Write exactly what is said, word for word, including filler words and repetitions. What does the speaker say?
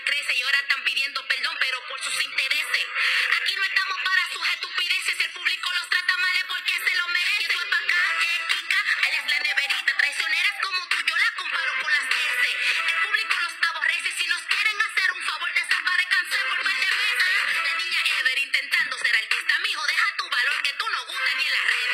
crece y ahora están pidiendo perdón, pero por sus intereses. Aquí no estamos para sus estupideces. El público los trata mal es porque se lo merece. Y eso es pa' acá, que chica, ella es la neverita. Traicioneras como tú, yo la comparo con las S. El público los aborrece. Si nos quieren hacer un favor, desaparezcanse por par de meses. La niña Ever intentando ser artista, mijo, deja tu valor que tú no gustas ni en las redes.